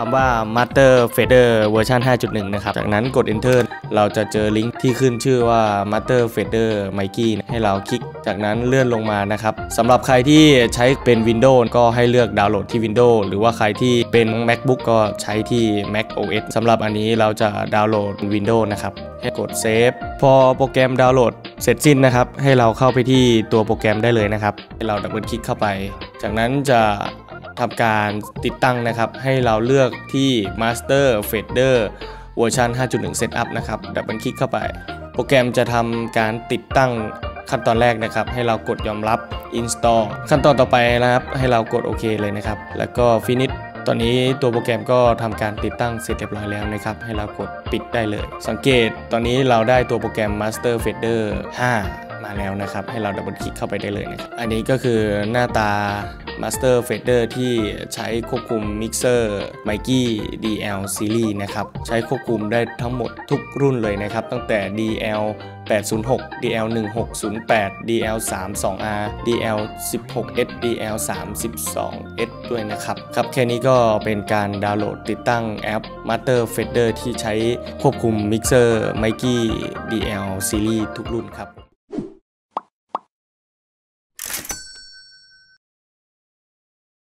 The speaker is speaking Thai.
ำว่า Master Fader เวอร์ชัน 5.1 นะครับจากนั้นกด Enter เราจะเจอลิงก์ที่ขึ้นชื่อว่า Master Fader Mikey ให้เราคลิกจากนั้นเลื่อนลงมานะครับสำหรับใครที่ใช้เป็น Windows ก็ให้เลือกดาวน์โหลดที่ Windows หรือว่าใครที่เป็น MacBook ก็ใช้ที่ Mac OS สำหรับอันนี้เราจะดาวน์โหลด Windows นะครับให้กด Save พอโปรแกรมดาวน์โหลดเสร็จสิ้นนะครับให้เราเข้าไปที่ตัวโปรแกรมได้เลยนะครับให้เราดับเบิลคลิกเข้าไปจากนั้นจะทำการติดตั้งนะครับให้เราเลือกที่ Master Fader เวอร์ชัน 5.1 Setup นะครับดับเบิลคลิกเข้าไปโปรแกรมจะทำการติดตั้งขั้นตอนแรกนะครับให้เรากดยอมรับ Install ขั้นตอนต่อไปนะครับให้เรากดโอเคเลยนะครับแล้วก็ Finish ตอนนี้ตัวโปรแกรมก็ทำการติดตั้งเสร็จเรียบร้อยแล้วนะครับให้เรากดปิดได้เลยสังเกตตอนนี้เราได้ตัวโปรแกรม Master Fader 5 มาแล้วนะครับให้เราดับเบิลคลิกเข้าไปได้เลยนะครับอันนี้ก็คือหน้าตา Master Fader ที่ใช้ควบคุม Mixer Mikey DL Series นะครับใช้ควบคุมได้ทั้งหมดทุกรุ่นเลยนะครับตั้งแต่ DL 806 DL 1608 DL 32R DL 16S DL 32S ด้วยนะครับแค่นี้ก็เป็นการดาวน์โหลดติดตั้งแอป Master Fader ที่ใช้ควบคุม Mixer Mikey DL Series ทุกรุ่นครับ